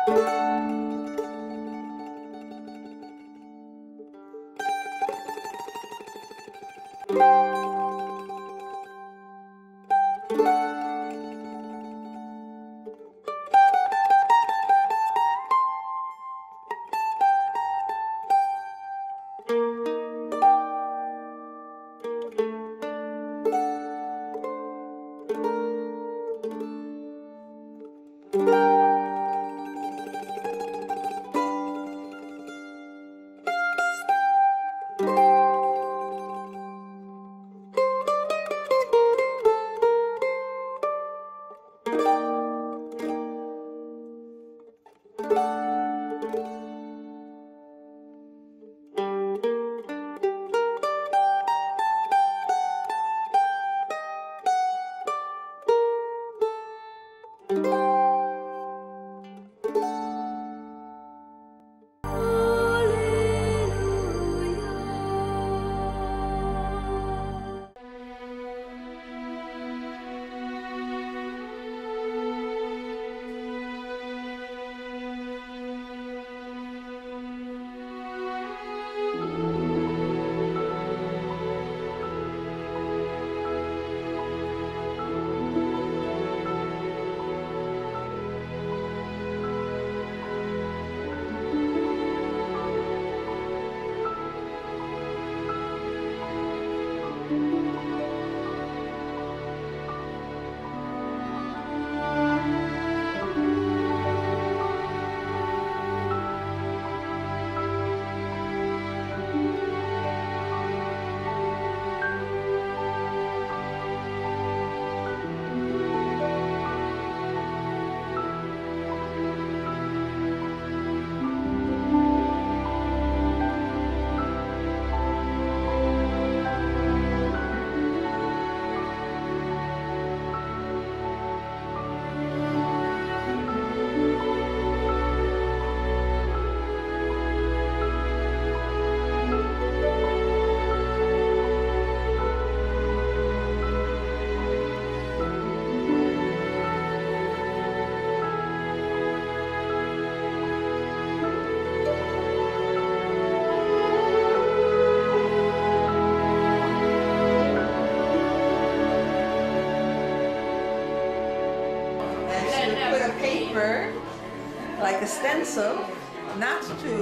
Like a stencil, not to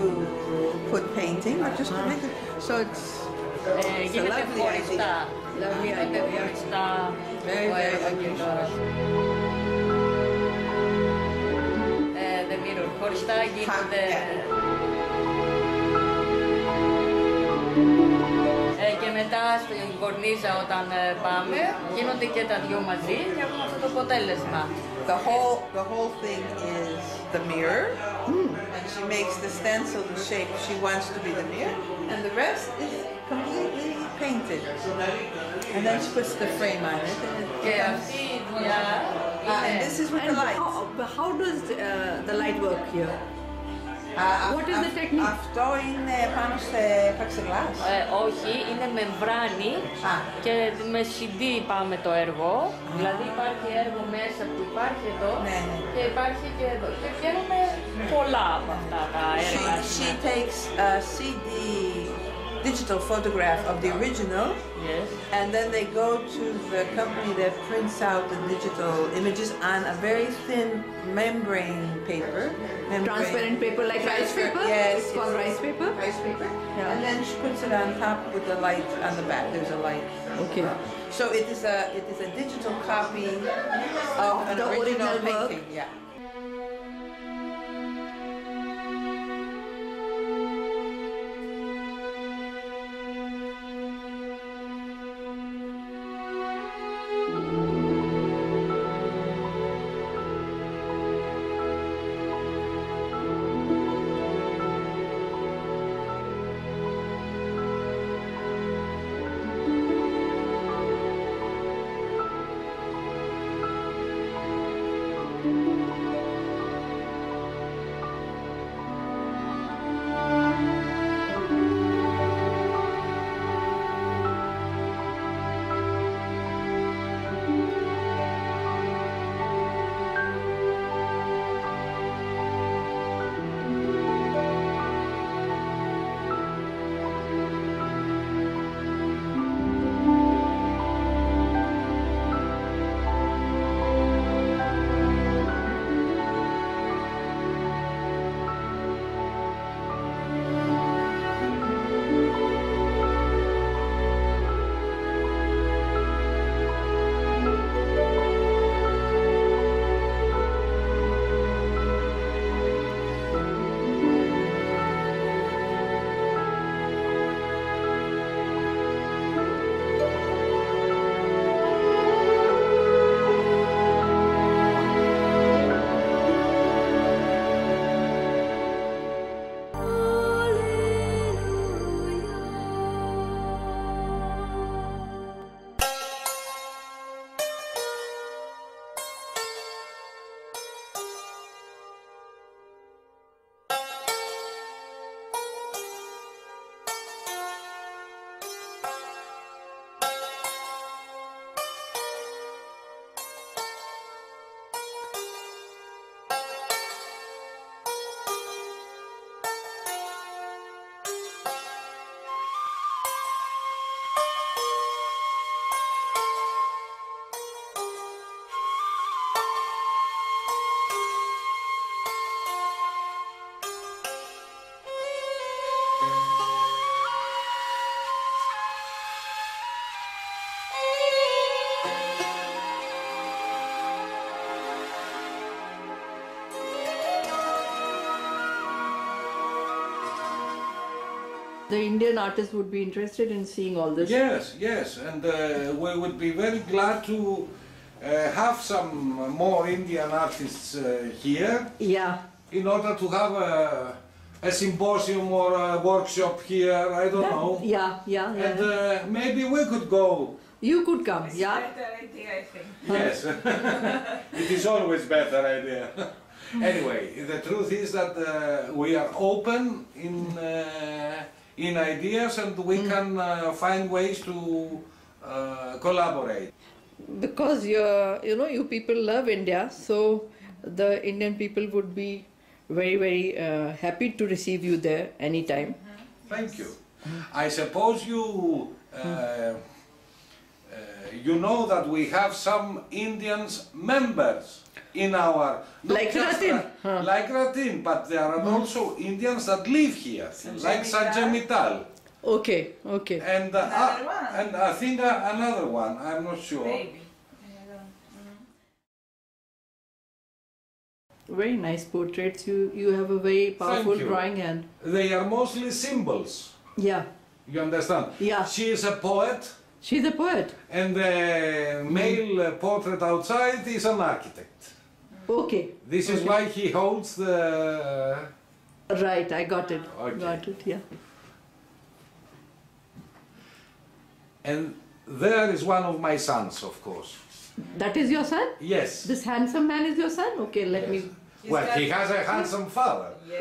put painting, but just to make it. So it's a lovely idea. Lovely idea. Very, very unusual. The mirror, χωριστά γίνονται. Και μετά στην κορνίζα όταν πάμε, γίνονται και τα δυο μαζί και έχουμε αυτό το αποτέλεσμα. The whole thing is the mirror, and she makes the stencil the shape she wants to be the mirror, and the rest is completely painted. And then she puts the frame on it. And this is with the light. How does the light work here? What is the technique? Αυτό είναι πάνω σε plexiglass. Όχι, είναι μεμβράνη και με CD πάμε το έργο. Δηλαδή υπάρχει έργο μέσα που υπάρχει εδώ και υπάρχει και εδώ. Και βγαίνουμε πολλά από αυτά τα έργα. She takes a CD digital photograph of the original, and then they go to the company that prints out the digital images on a very thin membrane paper. Transparent paper like rice paper? Yes. It's called rice paper? Rice paper. Yeah. And then she puts it on top with the light on the back. There's a light. Okay. So it is a digital copy of an the original painting. Work. Yeah. the Indian artists would be interested in seeing all this. Yes, yes, and we would be very glad to have some more Indian artists here. Yeah. In order to have a symposium or a workshop here, I don't know. Yeah, yeah, yeah. And maybe we could go. You could come, yeah. Better idea, I think. Yes, it is always better idea. Anyway, the truth is that we are open in ideas, and we can find ways to collaborate. Because you people love India, so the Indian people would be very, very happy to receive you there anytime. Thank you. I suppose you you know that we have some Indians members in our... Like Ratin. Like Ratin, but there are also Indians that live here, like Sangeeta. Okay, okay. And I think another one, I'm not sure. Maybe. Very nice portraits. You have a very powerful Thank you. drawing hand. They are mostly symbols. Yeah. You understand? Yeah. She is a poet. She's a poet. And the male portrait outside is an architect. Okay. This is why he holds the... Right, I got it. Okay. Got it, yeah. And there is one of my sons, of course. That is your son? Yes. This handsome man is your son? Okay, let me... Well, he has a handsome father. He's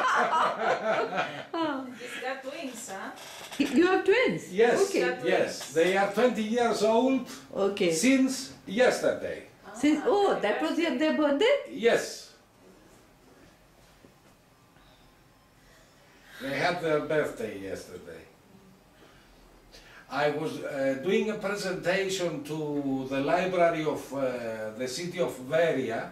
got twins, huh? You have twins? Yes, Okay. yes. They are 20 years old Okay. since yesterday. Since, oh, that was their birthday? Yes. They had their birthday yesterday. I was doing a presentation to the library of the city of Veria,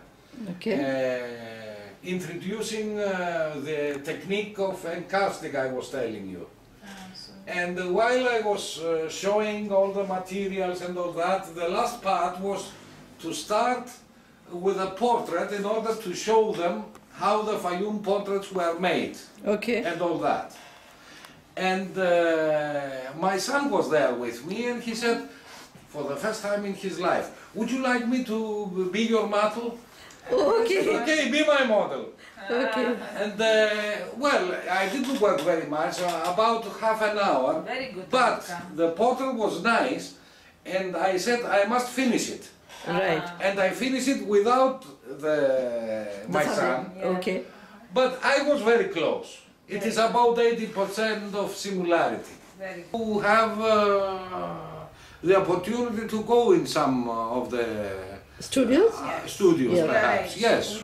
introducing the technique of encasting I was telling you. And while I was showing all the materials and all that, the last part was to start with a portrait in order to show them how the Fayum portraits were made. Okay. And all that. And my son was there with me, and he said, for the first time in his life, would you like me to be your model? Okay. I said, okay, be my model. Okay. And well, I didn't work very much, about half an hour. Very good. But outcome. the portrait was nice, and I said I must finish it. Right. And I finished it without my son. Okay. But I was very close. It is about 80% of similarity. Very good. To have the opportunity to go in some of the Studios? studios, Yeah. perhaps. Right. Yes.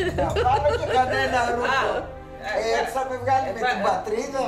Να βάλω και κανένα ρούχο. Έτσι θα με βγάλει με την πατρίδα.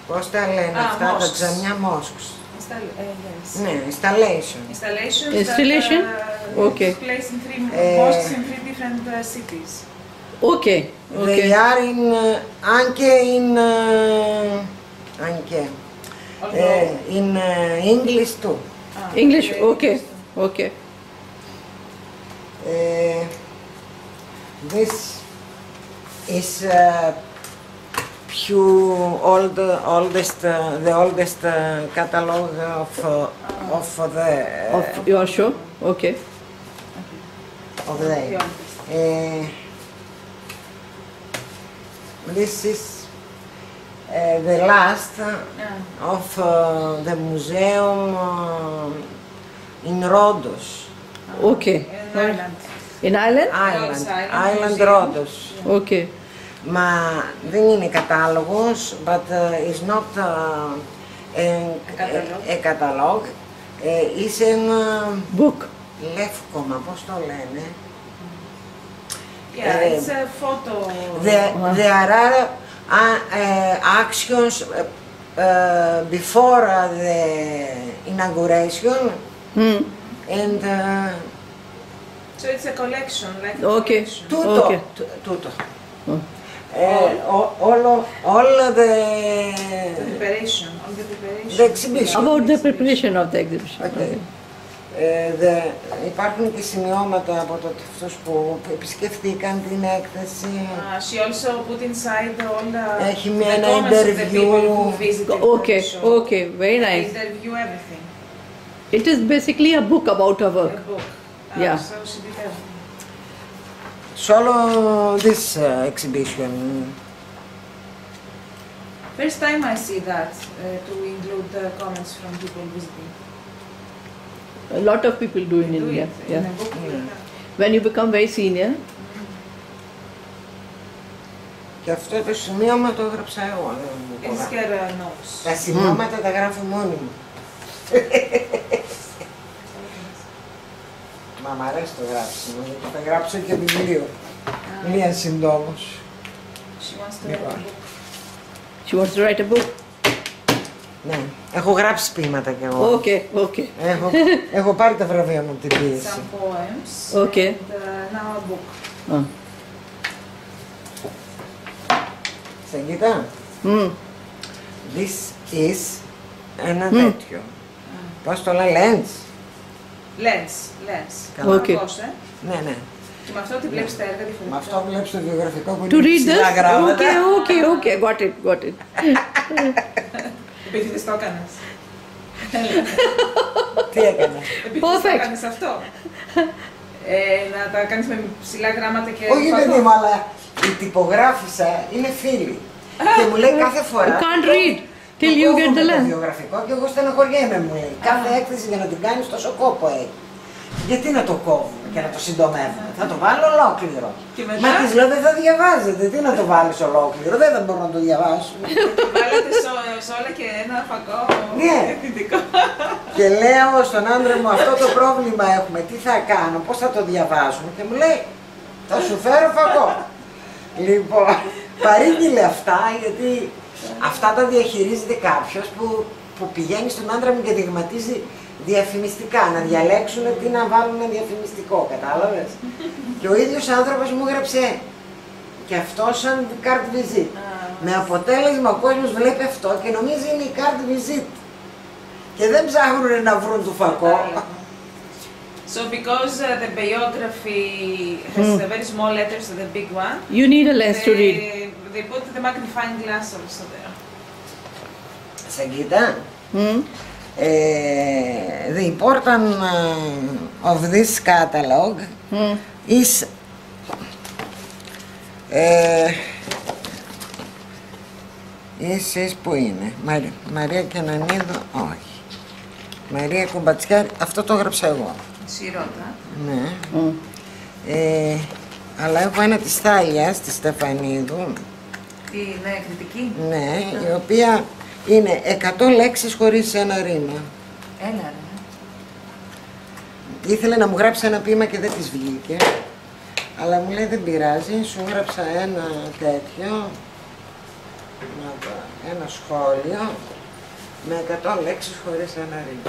Πώς τα λένε αυτά τα τζαμιά mosques? Yes. Ναι, installation. Installation? Okay. That place in 3 mosques in 3 different cities. Okay. Okay. They are in, anche in English too. English? Okay. Okay. This is the oldest catalog of the Of your show? Okay. of the. This is the last of the museum in Rhodos. Okay. In Ireland. In Ireland? Island Rhodos. Okay. Μα δεν είναι κατάλογος, but it's not a catalog. It's a Book. λεύκομα, πώς το λένε. Yeah, it's a photo. There are actions before the inauguration and So it's a collection, like a Okay. collection. Okay. tutto. All the Preparation, on the preparation. the exhibition. About the preparation of the exhibition. Okay. Υπάρχουν και σημειώματα από αυτούς που επισκεφθήκαν την έκθεση. She also put inside all the Έχει the ένα comments of the interview. people who visited Okay. the show. Okay. Very They nice. interview everything. It is basically a book about her A work. book. Yeah. So she did everything. Solo this exhibition. First time I see that, to include the comments from people visiting. A lot of people do in Do India. it Yeah. in a book. When you become very senior, Και αυτό το σημείωμα το έγραψα εγώ. δεν μου It's είπα. her notes. Τα σημειώματα τα γράφω μόνη μου. Μα μ' αρέσει το γράψιμο, γιατί θα γράψω και βιβλίο. Μία συντόμως. She wants to write a book. she wants to write a book. Ναι, έχω γράψει ποίηματα κι εγώ. Okay. Okay. Έχω πάρει τα βραβεία μου από την πίεση. Some poems. Okay. And now a book. Sangeeta, this is ένα τέτοιο. Πώς το λέει, lens. Lens. Καλά. Okay. Πώς, Ναι, ναι. Και με αυτό τη βλέπεις τα έργα διαφορετικά. Με αυτό βλέπεις το βιογραφικό που To είναι read ψηλά this? γράμματα. Okay. Got it. Επειδή δεν το έκανες. Τι έκανα. Επειδή δεν το έκανες αυτό. Να τα κάνεις με ψηλά γράμματα και... Όχι παιδί μου, αλλά η τυπογράφησα είναι φίλη. Και μου λέει κάθε φορά... You can't read till you get the Το lens. βιογραφικό και εγώ στεναχωριέμαι, μου λέει. Κάθε έκθεση για να την κάνεις τόσο κόπο έχει. Γιατί να το κόβουμε και να το συντομεύουμε. Θα το βάλω ολόκληρο. Μα της λέω δεν θα διαβάζετε. Τι να το βάλεις ολόκληρο, δεν θα μπορώ να το διαβάσουμε. Βάλετε σε όλα και ένα φακό διευθυντικό. Και λέω στον άντρα μου αυτό το πρόβλημα έχουμε. Τι θα κάνω, πώς θα το διαβάσουμε. Και μου λέει θα σου φέρω φακό. Λοιπόν, παρήγγειλε αυτά γιατί αυτά τα διαχειρίζεται κάποιος που πηγαίνει στον άντρα μου και δειγματίζει διαφημιστικά, να διαλέξουν τι να βάλουν διαφημιστικό, κατάλαβες. Και ο ίδιος άνθρωπος μου έγραψε και αυτό σαν card visit. Με αποτέλεσμα ο κόσμος βλέπει αυτό και νομίζει είναι η card visit. Και δεν ψάχνουν να βρουν το φακό. So because the biography has the very small letters and the big one, You need a lens to read. They put the magnifying glass also there. Sangeeta, the importance of this catalog is που είναι, Μαρία Κενανίδου, όχι. Μαρία Κουμπατσιάρη, αυτό το έγραψα εγώ. Σιρώτα. Ναι. Αλλά έχω ένα της Θάλιας, της Στεφανίδου. Τι, ναι, κριτική. Ναι, η οποία είναι 100 λέξεις χωρίς ένα ρήμα. Έλα ρε. Ήθελε να μου γράψει ένα ποίημα και δεν της βγήκε. Αλλά μου λέει δεν πειράζει, σου έγραψα ένα τέτοιο. ένα σχόλιο με 100 λέξεις χωρίς ένα ρήμα.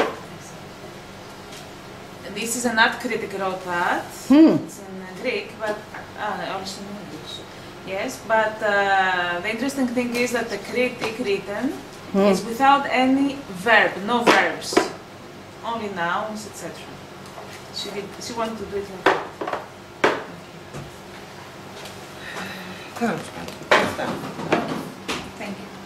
This is an art critic wrote that. It's in Greek, but also in English. Yes, but the interesting thing is that the critic written is without any verb, no verbs, only nouns, etc. She wanted to do it like that. Thank you.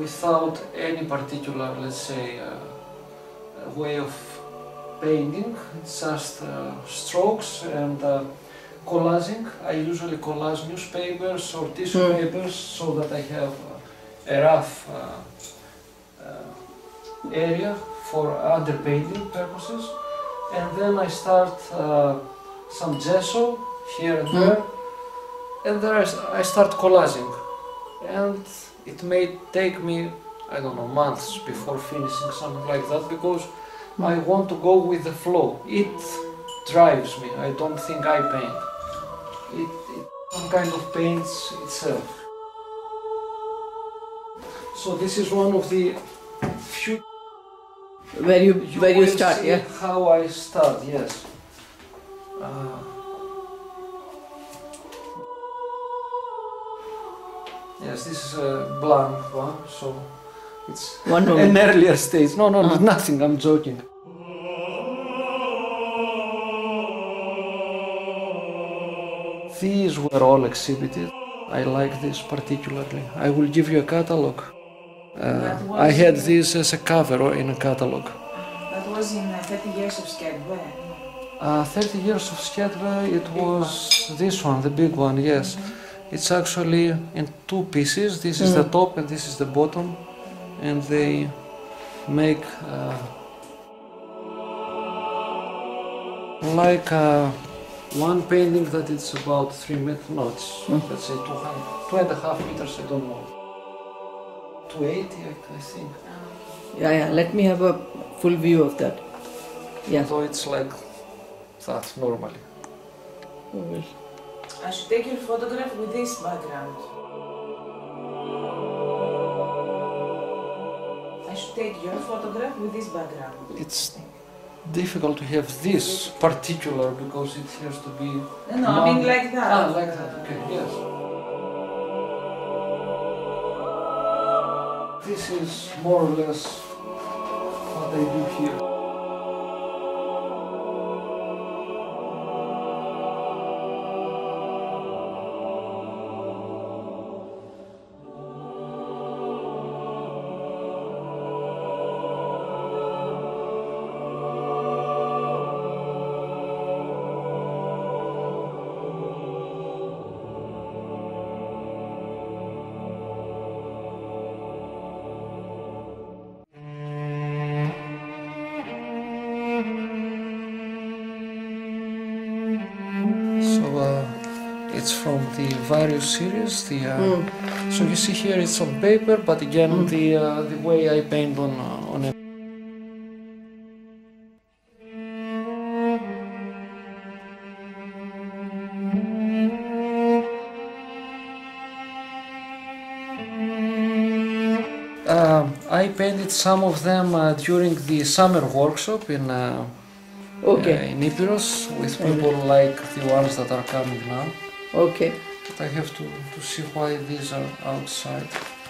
without any particular, let's say, way of painting. It's just strokes and collaging. I usually collage newspapers or tissue papers so that I have a rough area for underpainting purposes. And then I start some gesso here and there, and there I start collaging. And it may take me, I don't know, months before finishing something like that, because I want to go with the flow. It drives me. I don't think I paint. It some kind of paints itself. So this is one of the few where you start, see yeah. How I start, yes. Yes, this is a blank one, so it's an earlier stage. No, nothing, I'm joking. These were all exhibited. I like this particularly. I will give you a catalog. I had this as a cover in a catalog. That was in 30 years of Skedwe. 30 years of Skedwe, it was this one, the big one, yes. It's actually in two pieces. This is the top and this is the bottom. And they make like one painting that it's about 3 meters, no, it's let's say 2.5 meters, I don't know. 280, I think. Yeah, let me have a full view of that. Yeah. So it's like that normally. I should take your photograph with this background. I should take your photograph with this background. It's difficult to have this particular because it has to be... No, I mean like that. Ah, like that, okay, yes. This is more or less what I do here. It's from the various series. So you see here it's on paper, but again the way I paint on it. I painted some of them during the summer workshop in Epirus with people like the ones that are coming now. Okay. But I have to see why these are outside.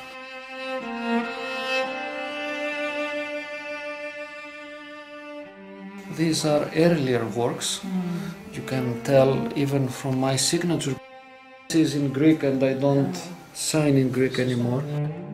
These are earlier works. You can tell even from my signature. This is in Greek and I don't sign in Greek anymore.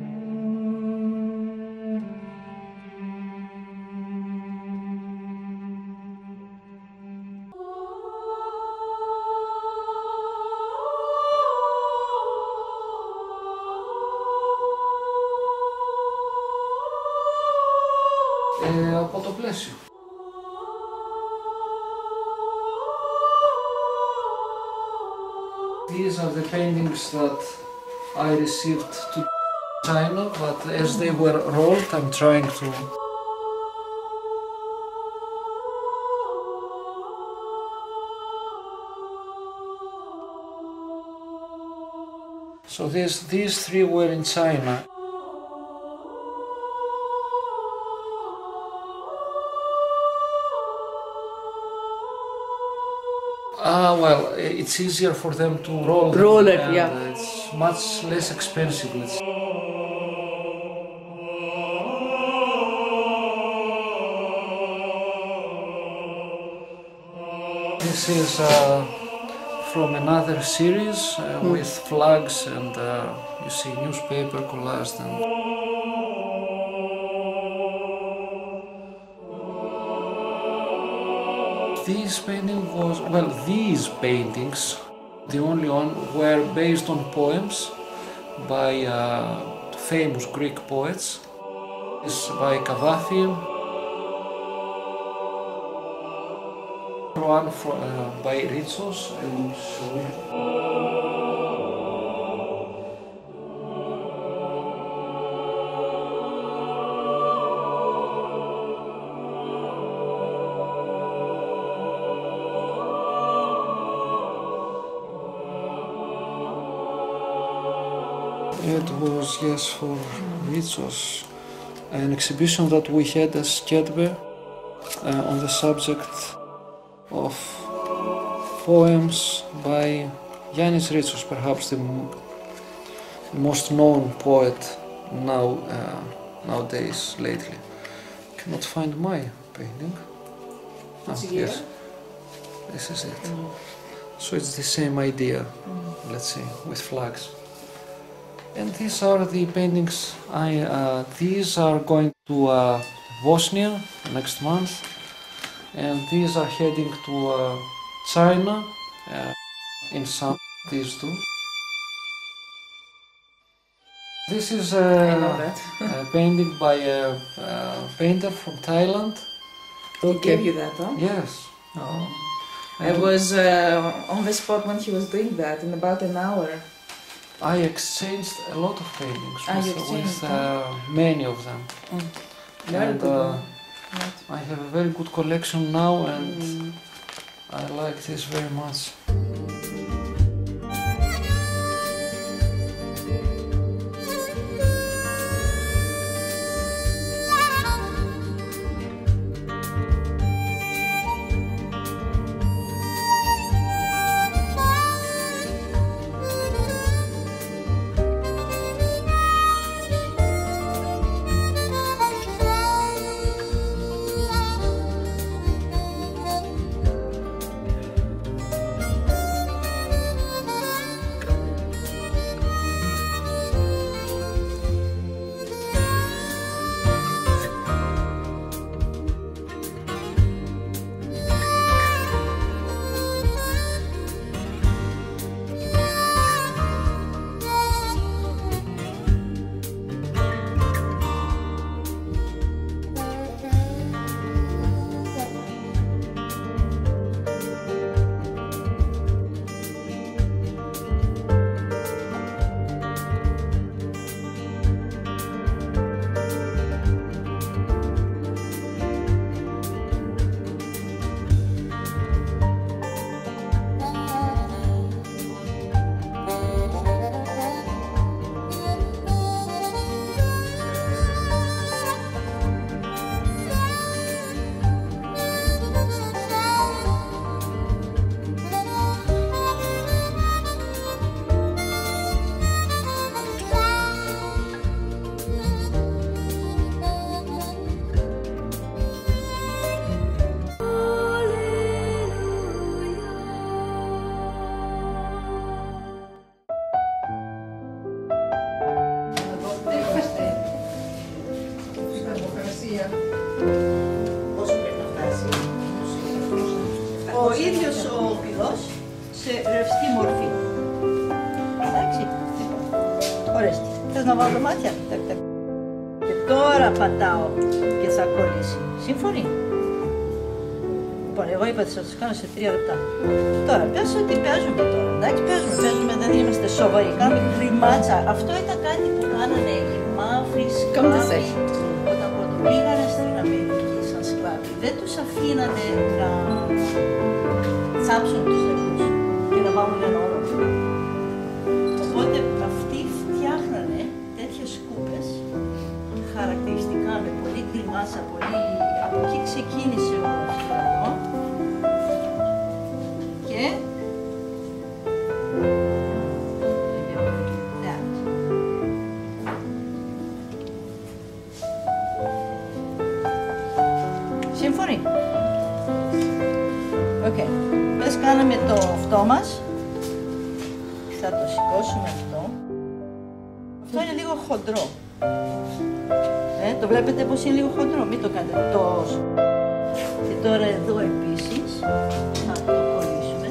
Από το πλαίσιο. These are the paintings that I received to China, but as they were rolled, I'm trying to... So these three were in China. Well, it's easier for them to roll them, roll it, and yeah. It's much less expensive. This is from another series with flags and you see newspaper collaged and This painting was, well, these paintings, the only one, were based on poems by famous Greek poets. It's by Kavafi, one by Ritsos, I will show you. It was, yes, for Ritsos, an exhibition that we had as Kedbe on the subject of poems by Yannis Ritsos, perhaps the most known poet nowadays, lately. Cannot find my painting. Yes, this is it. So it's the same idea, let's say, with flags. And these are the paintings. These are going to Bosnia next month, and these are heading to China in summer. These two. This is a painting by a painter from Thailand. He gave you that, huh? Yes. I was on the spot when he was doing that in about an hour. I exchanged a lot of paintings with many of them. And I have a very good collection now, and I like this very much. Ο ίδιος ο πυλός σε ρευστή μορφή. Εντάξει. Ορίστε. Θες να βάλω μάτια. Και τώρα πατάω και θα κολλήσει. Σύμφωνοι. Λοιπόν, εγώ είπα ότι θα τους κάνω σε 3 λεπτά. Τώρα, πες ότι παίζουμε τώρα. Εντάξει, παίζουμε, δεν είμαστε σοβαροί. Κάνουμε γκριμάτσα. Αυτό ήταν κάτι που κάνανε οι μαύροι σκλάβοι όταν πρωτοπήγανε στην Αμερική σαν σκλάβοι. Δεν τους αφήνανε να τσάψουν τους νεκρούς και να βάλουν ένα όρο. Οπότε αυτοί φτιάχνανε τέτοιες σκούπες χαρακτηριστικά με πολύ γκριμάτσα, πολύ... Από εκεί ξεκίνησε όλο αυτό εδώ. Και... Σύμφωνοι. Οκ. Πες κάναμε το αυτό μας. Θα το σηκώσουμε αυτό. Αυτό είναι λίγο χοντρό. Το βλέπετε πως είναι λίγο χοντρό. Μην το κάνετε τόσο. Και τώρα εδώ επίσης. Θα το κολλήσουμε.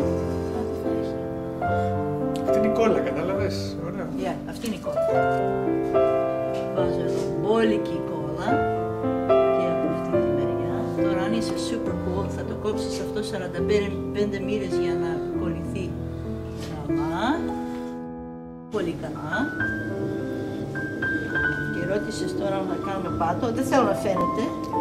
Αυτή είναι η κόλλα, κατάλαβες. Ωραία. Yeah, αυτή είναι η κόλλα. Βάζω εδώ μπόλικη κόλλα και από αυτή τη μεριά. Τώρα αν είσαι super cool θα το κόψεις αυτό 45 μοίρες για να κολληθεί καλά. Πολύ καλά. Και ρώτησες τώρα αν θα κάνουμε πάτο. Δεν θέλω να φαίνεται.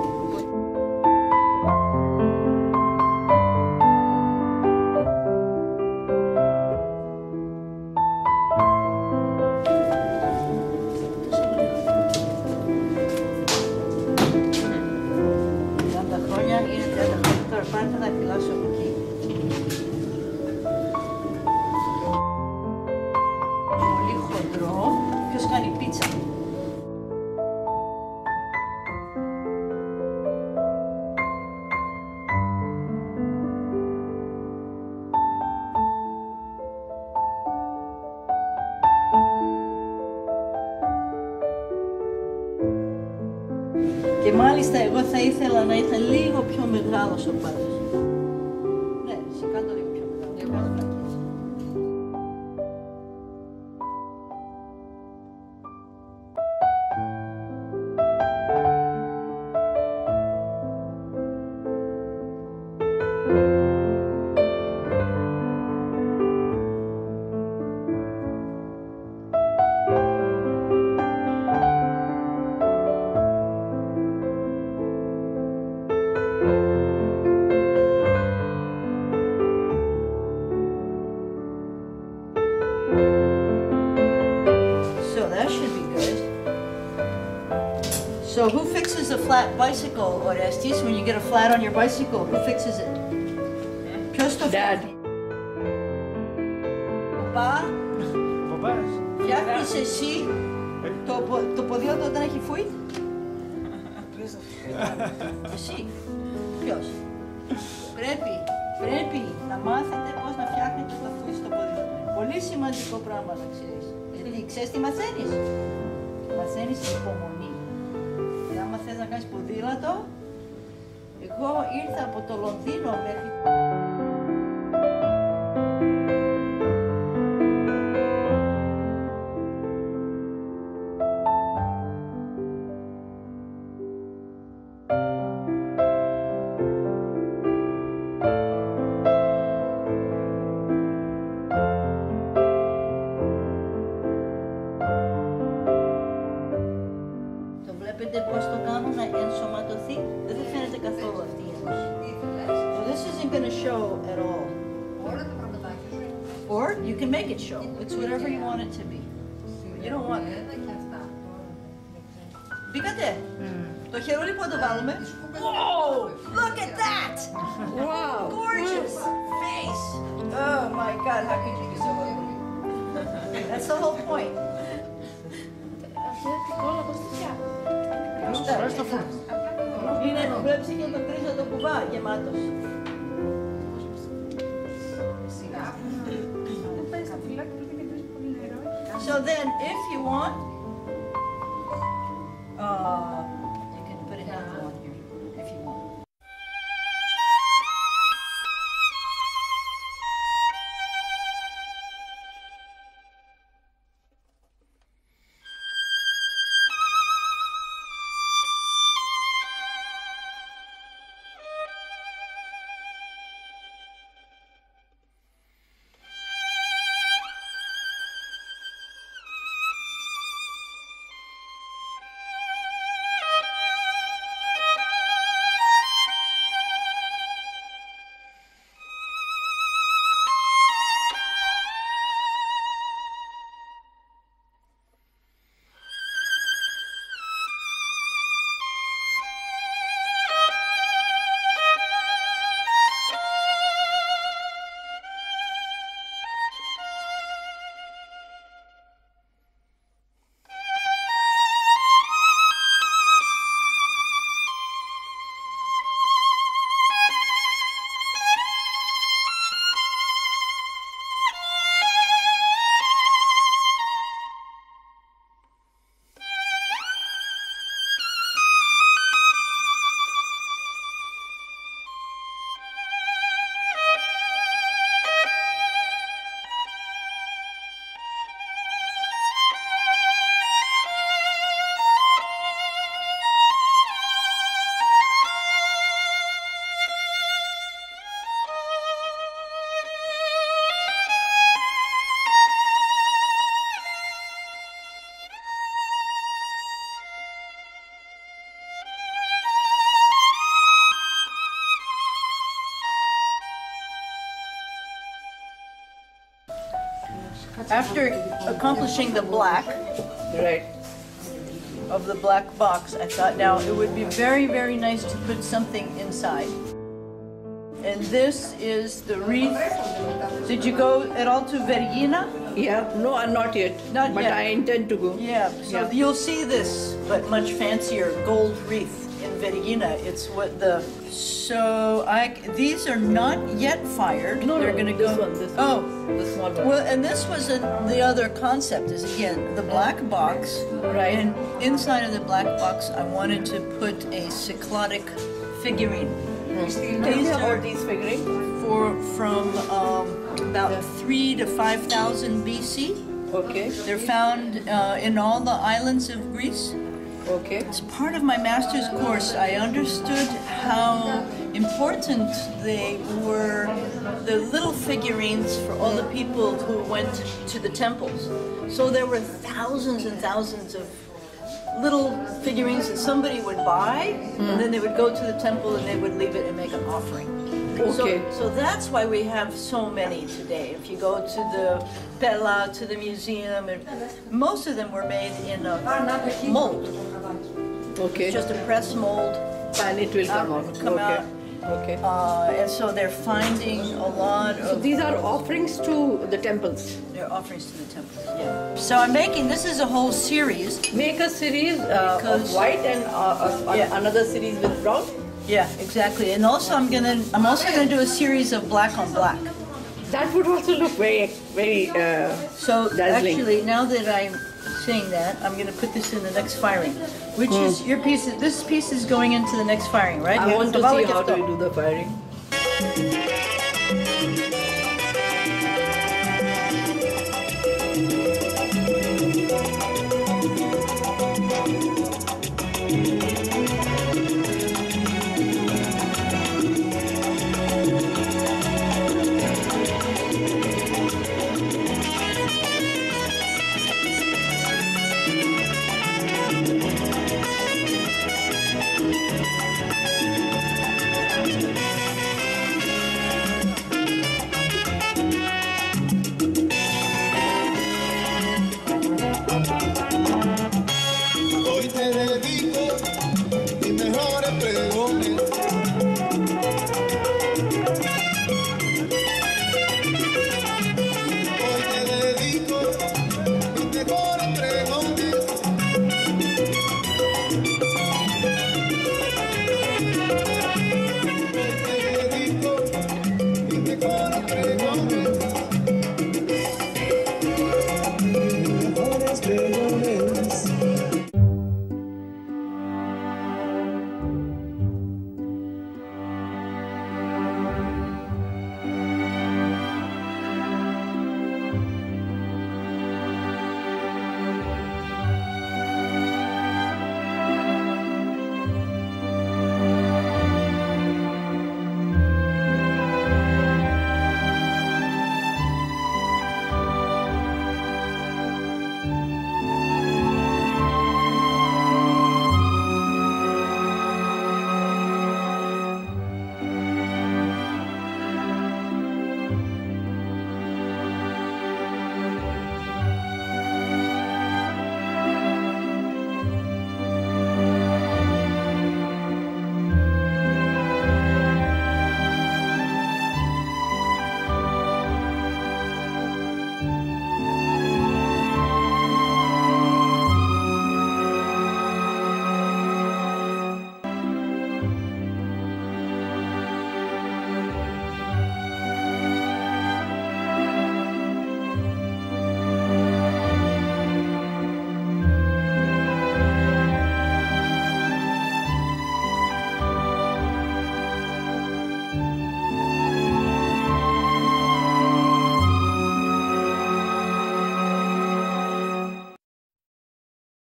Και μάλιστα εγώ θα ήθελα να ήταν λίγο πιο μεγάλος ο πάτος. Ναι, εσύ κάτω λίγο πιο μεγάλο. So who fixes a flat bicycle, Orestes, when you get a flat on your bicycle? Who fixes it? Ποιος το φτιάχνει? Παπά, φτιάχνεις εσύ το ποδήλατο όταν έχει φουίτ? Εσύ. Ποιος? Πρέπει να μάθετε πώς να φτιάχνετε το φουίτ στο ποδήλατο. Πολύ σημαντικό πράγμα να ξέρεις. Γιατί ξέρεις τι μαθαίνεις? Μαθαίνεις υπομονή. Άμα θες να κάνεις ποδήλατο, εγώ ήρθα από το Λονδίνο μέχρι... Βλέπετε πώς το κάνω να ενσωματωθεί. Δεν φαίνεται καθόλου αυτή η ένωση. So this isn't going to show at all. Or you can make it show. It's whatever you want it to be. You don't want it. Μπήκατε. Το χερούλι που το βάλουμε. Whoa! Look at that! Wow! Gorgeous face! Oh my God, how could you be so ugly? That's the whole point. Είναι, βλέπεις και το τρίζο το κουβά γεμάτος. So then, if you want, you can put a handle on here, if you want. After accomplishing the black, Right. of the black box, I thought now it would be very, very nice to put something inside. And this is the wreath. Did you go at all to Vergina? Yeah, no, not yet. Not but yet. I intend to go. Yeah, so Yeah. you'll see this, but much fancier gold wreath in Vergina. It's what the, these are not yet fired. No, They're no, gonna this go. one, this oh, one, the small one. well, and this was the other concept is again, the black box. Right. And inside of the black box, I wanted to put a cyclotic figurine. Tell me about these figurines. From about 3,000 to 5,000 BC. Okay, They're found in all the islands of Greece. okay. As part of my master's course, I understood how important they were, the little figurines for all the people who went to the temples. So there were thousands and thousands of little figurines that somebody would buy, and then they would go to the temple and they would leave it and make an offering. Okay. So that's why we have so many today. If you go to the Pella, to the museum, and most of them were made in a mold. Okay. Just a press mold. And it will come out. Come okay. out. Okay. And so they're finding a lot So of. these are offerings to the temples. They're offerings to the temple. Yeah. So I'm making. This is a whole series. Make a series of Because- white and another series with brown. Yeah, exactly. And also I'm also gonna do a series of black on black. That would also look very, very. So Dazzling. actually, now that I'm saying that, I'm gonna put this in the next firing, which is your piece. This piece is going into the next firing, right? I want to Kabbalah see how Gifta. do you do the firing.